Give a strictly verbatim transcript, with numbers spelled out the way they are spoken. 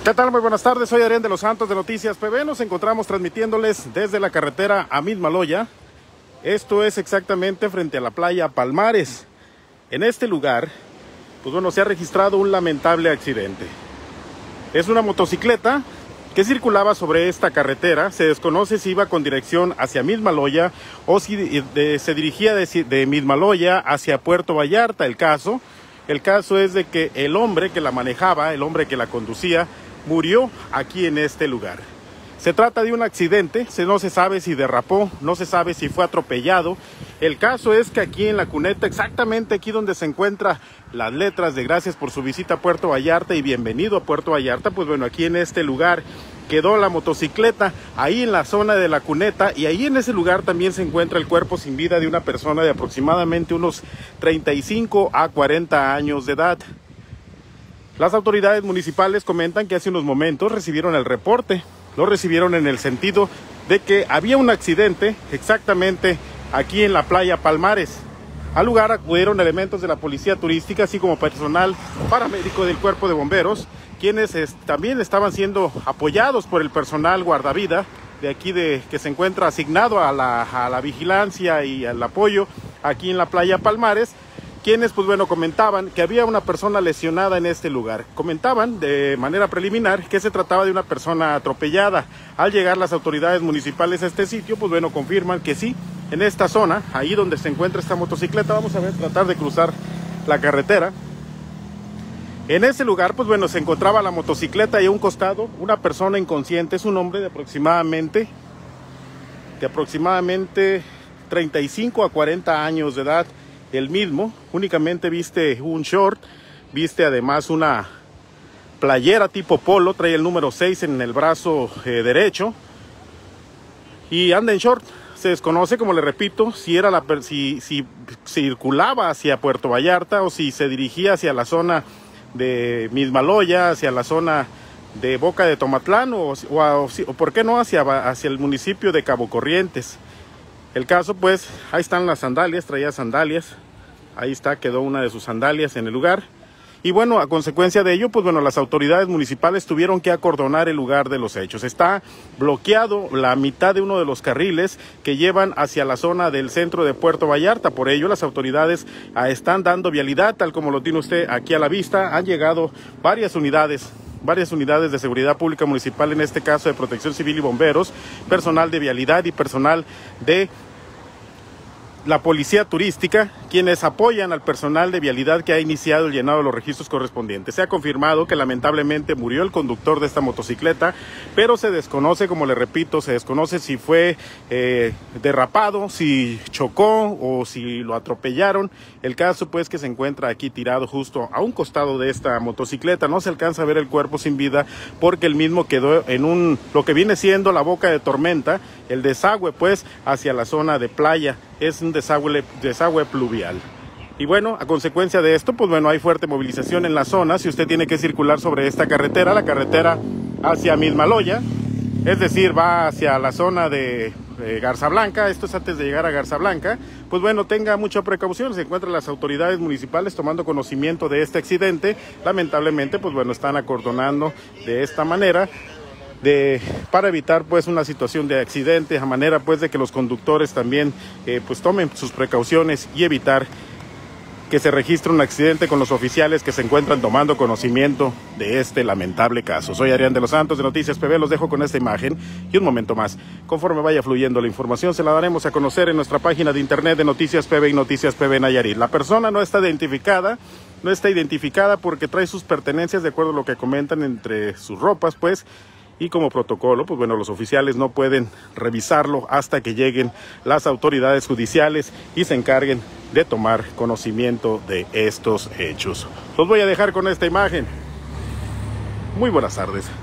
¿Qué tal? Muy buenas tardes, soy Adrián de los Santos de Noticias P B. Nos encontramos transmitiéndoles desde la carretera a Mismaloya. Esto es exactamente frente a la playa Palmares. En este lugar, pues bueno, se ha registrado un lamentable accidente. Es una motocicleta que circulaba sobre esta carretera. Se desconoce si iba con dirección hacia Mismaloya o si de, se dirigía de, de Mismaloya hacia Puerto Vallarta. El caso, el caso es de que el hombre que la manejaba, el hombre que la conducía, murió aquí en este lugar. Se trata de un accidente, no se sabe si derrapó, no se sabe si fue atropellado. El caso es que aquí en la cuneta, exactamente aquí donde se encuentran las letras de gracias por su visita a Puerto Vallarta y bienvenido a Puerto Vallarta, pues bueno, aquí en este lugar quedó la motocicleta, ahí en la zona de la cuneta, y ahí en ese lugar también se encuentra el cuerpo sin vida de una persona de aproximadamente unos treinta y cinco a cuarenta años de edad. Las autoridades municipales comentan que hace unos momentos recibieron el reporte. Lo recibieron en el sentido de que había un accidente exactamente aquí en la playa Palmares. Al lugar acudieron elementos de la policía turística, así como personal paramédico del cuerpo de bomberos, quienes es, también estaban siendo apoyados por el personal guardavida de aquí de que se encuentra asignado a la, a la vigilancia y al apoyo aquí en la playa Palmares, quienes pues bueno comentaban que había una persona lesionada en este lugar. Comentaban de manera preliminar que se trataba de una persona atropellada. Al llegar las autoridades municipales a este sitio, pues bueno, confirman que sí, en esta zona, ahí donde se encuentra esta motocicleta, vamos a ver, tratar de cruzar la carretera. En ese lugar, pues bueno, se encontraba la motocicleta y a un costado una persona inconsciente. Es un hombre de aproximadamente, de aproximadamente treinta y cinco a cuarenta años de edad. El mismo únicamente viste un short, viste además una playera tipo polo, trae el número seis en el brazo eh, derecho y anda en short. Se desconoce, como le repito, si era la si, si circulaba hacia Puerto Vallarta o si se dirigía hacia la zona de Mismaloya, hacia la zona de Boca de Tomatlán o, o, o, o por qué no hacia, hacia el municipio de Cabo Corrientes. El caso, pues, ahí están las sandalias, traía sandalias, ahí está, quedó una de sus sandalias en el lugar. Y bueno, a consecuencia de ello, pues bueno, las autoridades municipales tuvieron que acordonar el lugar de los hechos. Está bloqueado la mitad de uno de los carriles que llevan hacia la zona del centro de Puerto Vallarta. Por ello, las autoridades ah, están dando vialidad, tal como lo tiene usted aquí a la vista. Han llegado varias unidades. varias unidades de seguridad pública municipal, en este caso de protección civil y bomberos, personal de vialidad y personal de la policía turística, quienes apoyan al personal de vialidad que ha iniciado el llenado de los registros correspondientes. Se ha confirmado que lamentablemente murió el conductor de esta motocicleta, pero se desconoce, como le repito, se desconoce si fue eh, derrapado, si chocó o si lo atropellaron. El caso pues que se encuentra aquí tirado justo a un costado de esta motocicleta. No se alcanza a ver el cuerpo sin vida porque el mismo quedó en un, lo que viene siendo la boca de tormenta, el desagüe pues hacia la zona de playa. Es un desagüe, desagüe pluvial. Y bueno, a consecuencia de esto, pues bueno, hay fuerte movilización en la zona. Si usted tiene que circular sobre esta carretera, la carretera hacia Mismaloya, es decir, va hacia la zona de eh, Garza Blanca, esto es antes de llegar a Garza Blanca, pues bueno, tenga mucha precaución. Se encuentran las autoridades municipales tomando conocimiento de este accidente. Lamentablemente, pues bueno, están acordonando de esta manera, de para evitar pues una situación de accidente, a manera pues de que los conductores también eh, pues tomen sus precauciones y evitar que se registre un accidente con los oficiales que se encuentran tomando conocimiento de este lamentable caso. Soy Adrián de los Santos de Noticias P B, los dejo con esta imagen y un momento más. Conforme vaya fluyendo la información, se la daremos a conocer en nuestra página de internet de Noticias P B y Noticias P B Nayarit. La persona no está identificada, no está identificada porque trae sus pertenencias de acuerdo a lo que comentan entre sus ropas, pues, y como protocolo, pues bueno, los oficiales no pueden revisarlo hasta que lleguen las autoridades judiciales y se encarguen de tomar conocimiento de estos hechos. Los voy a dejar con esta imagen. Muy buenas tardes.